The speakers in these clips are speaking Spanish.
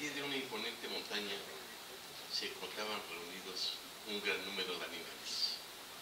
pie de una imponente montaña se encontraban reunidos un gran número de animales.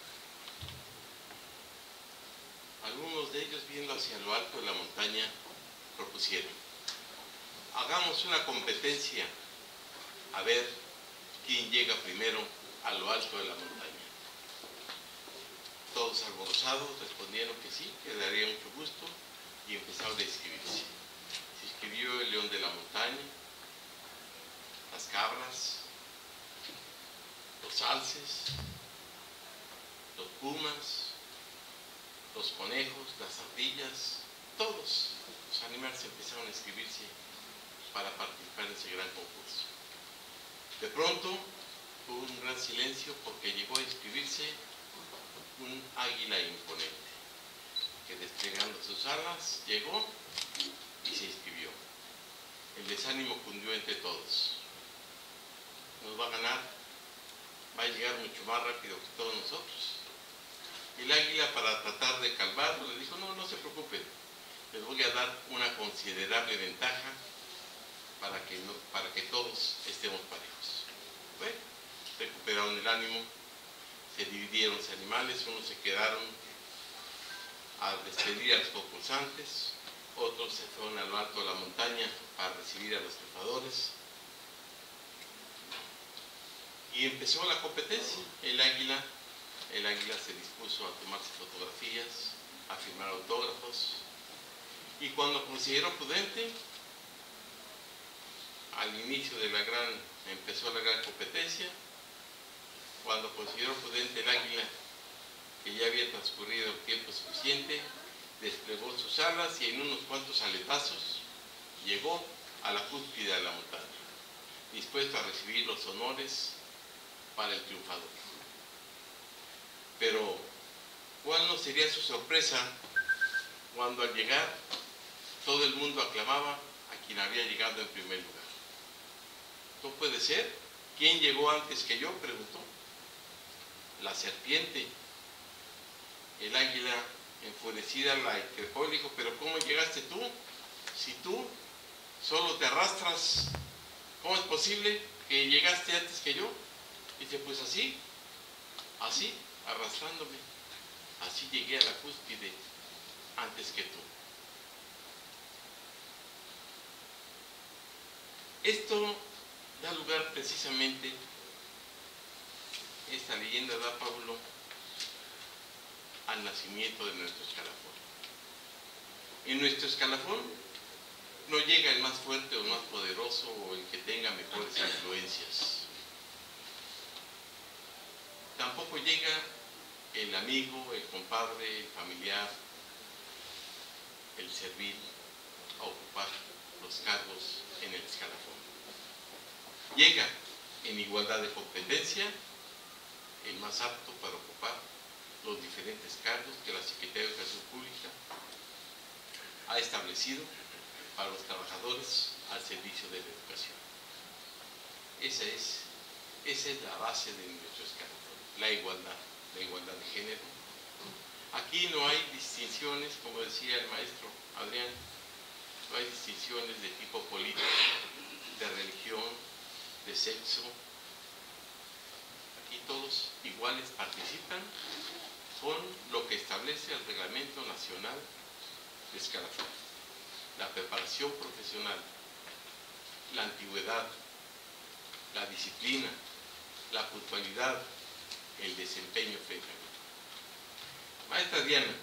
Algunos de ellos, viendo hacia lo alto de la montaña, propusieron: hagamos una competencia a ver quién llega primero a lo alto de la montaña. Todos alborozados respondieron que sí, que daría mucho gusto, y empezaron a inscribirse. Se inscribió el león de la montaña, las cabras, los alces, los pumas, los conejos, las ardillas, todos los animales empezaron a inscribirse para participar en ese gran concurso. De pronto hubo un gran silencio porque llegó a inscribirse un águila imponente que, desplegando sus alas, llegó y se inscribió. El desánimo cundió entre todos. Nos va a ganar, va a llegar mucho más rápido que todos nosotros. El águila, para tratar de calmarlo, le dijo: no se preocupen, les voy a dar una considerable ventaja para que todos estemos parejos. Bueno, recuperaron el ánimo, se dividieron los animales, unos se quedaron a despedir a los concursantes, otros se fueron a lo alto de la montaña para recibir a los triunfadores. Y empezó la competencia. El águila se dispuso a tomarse fotografías, a firmar autógrafos, y cuando consideró prudente, al inicio de empezó la gran competencia, cuando consideró prudente el águila, que ya había transcurrido el tiempo suficiente, desplegó sus alas y en unos cuantos aletazos llegó a la cúspide de la montaña, dispuesto a recibir los honores para el triunfador. Pero ¿cuál no sería su sorpresa cuando al llegar todo el mundo aclamaba a quien había llegado en primer lugar? ¿No puede ser? ¿Quién llegó antes que yo?, preguntó. La serpiente. El águila, enfurecida, la increpó y dijo: pero ¿cómo llegaste tú? Si tú solo te arrastras, ¿cómo es posible que llegaste antes que yo? Dice: pues así, arrastrándome, así llegué a la cúspide antes que tú. Esto da lugar precisamente, esta leyenda da Pablo al nacimiento de nuestro escalafón. En nuestro escalafón no llega el más fuerte o el más poderoso o el que tenga mejores influencias. Tampoco llega el amigo, el compadre, el familiar, el servil a ocupar los cargos en el escalafón. Llega en igualdad de competencia el más apto para ocupar los diferentes cargos que la Secretaría de Educación Pública ha establecido para los trabajadores al servicio de la educación. Esa es la base de nuestro escalafón, la igualdad de género. Aquí no hay distinciones, como decía el maestro Adrián, no hay distinciones de tipo político, de religión, de sexo. Aquí todos iguales participan con lo que establece el Reglamento Nacional de Escalafón: la preparación profesional, la antigüedad, la disciplina, la puntualidad, el desempeño frente a mí. Maestra Diana,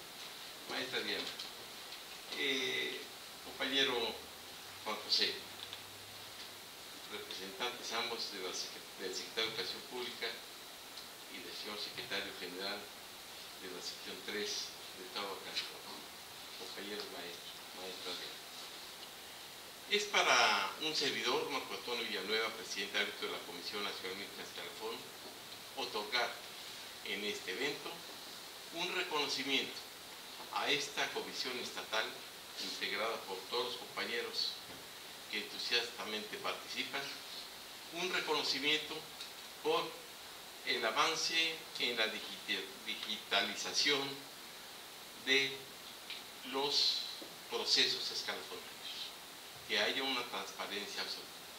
compañero Juan José, representantes ambos del Secretario de Educación Pública y del señor Secretario General de la sección 3 de Tahuacán, compañeros maestras Diana. Es para un servidor, Marco Antonio Villanueva, presidente árbitro de la Comisión Nacional de Escalafón, otorgar en este evento un reconocimiento a esta comisión estatal integrada por todos los compañeros que entusiastamente participan, un reconocimiento por el avance en la digitalización de los procesos escalafonarios, que haya una transparencia absoluta.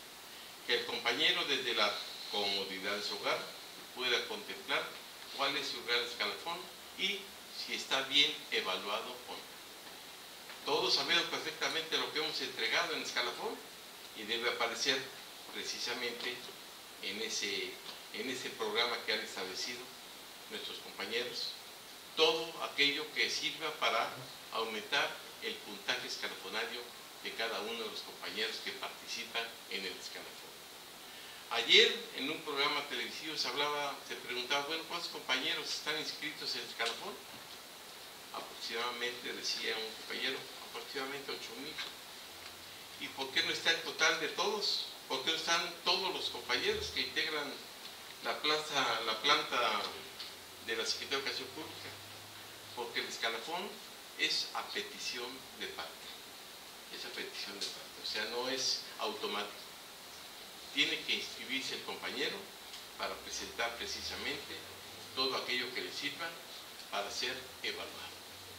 que el compañero desde la comodidad de su hogar pueda contemplar cuál es su real escalafón y si está bien evaluado o no. Todos sabemos perfectamente lo que hemos entregado en escalafón y debe aparecer precisamente en ese programa que han establecido nuestros compañeros, todo aquello que sirva para aumentar el puntaje escalafonario de cada uno de los compañeros que participan en el escalafón. Ayer en un programa televisivo se preguntaba, bueno, ¿cuántos compañeros están inscritos en el escalafón? Aproximadamente, decía un compañero, aproximadamente 8,000. ¿Y por qué no está el total de todos? ¿Por qué no están todos los compañeros que integran la planta de la Secretaría de Educación Pública? Porque el escalafón es a petición de parte. Es a petición de parte, o sea, no es automático. Tiene que inscribirse el compañero para presentar precisamente todo aquello que le sirva para ser evaluado.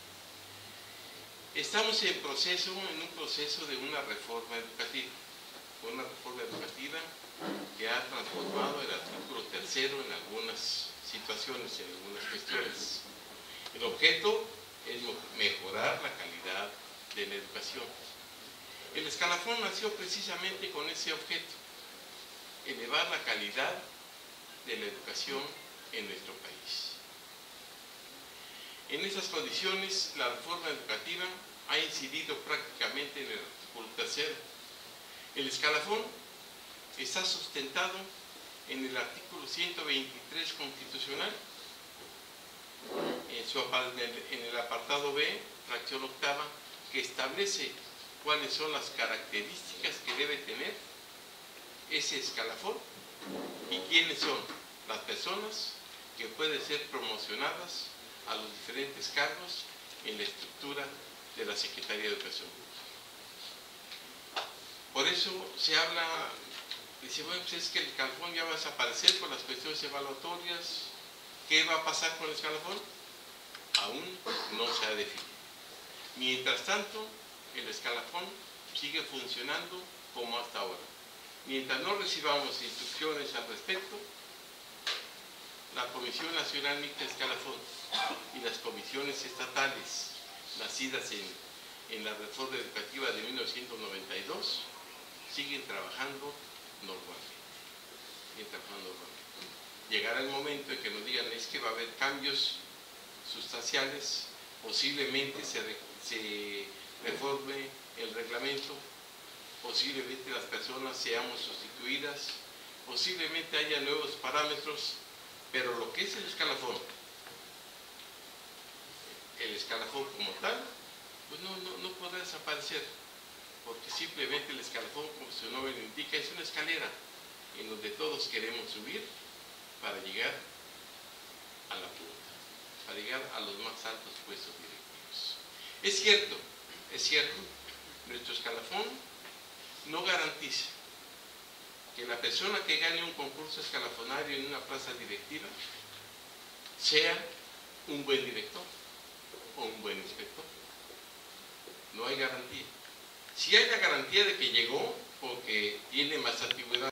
Estamos en un proceso de una reforma educativa que ha transformado el artículo 3 en algunas situaciones, en algunas cuestiones. El objeto es mejorar la calidad de la educación. El escalafón nació precisamente con ese objeto, elevar la calidad de la educación en nuestro país. En esas condiciones, la reforma educativa ha incidido prácticamente en el artículo 3. El escalafón está sustentado en el artículo 123 constitucional, en el apartado B, fracción octava, que establece cuáles son las características que debe tener ese escalafón y quiénes son las personas que pueden ser promocionadas a los diferentes cargos en la estructura de la Secretaría de Educación Pública. Por eso se habla, dice, bueno, pues es que el escalafón ya va a desaparecer por las cuestiones evaluatorias. ¿Qué va a pasar con el escalafón? Aún no se ha definido. Mientras tanto, el escalafón sigue funcionando como hasta ahora. Mientras no recibamos instrucciones al respecto, la Comisión Nacional Mixta de Escalafón y las comisiones estatales nacidas en la reforma educativa de 1992 siguen trabajando normalmente. Llegará el momento en que nos digan, es que va a haber cambios sustanciales, posiblemente se reforme el reglamento, posiblemente las personas seamos sustituidas, posiblemente haya nuevos parámetros, pero lo que es el escalafón como tal, pues no podrá desaparecer, porque simplemente el escalafón, como su nombre lo indica, es una escalera en donde todos queremos subir para llegar a la punta, para llegar a los más altos puestos directivos. Es cierto, nuestro escalafón no garantiza que la persona que gane un concurso escalafonario en una plaza directiva sea un buen director o un buen inspector. No hay garantía. Sí hay la garantía de que llegó porque tiene más antigüedad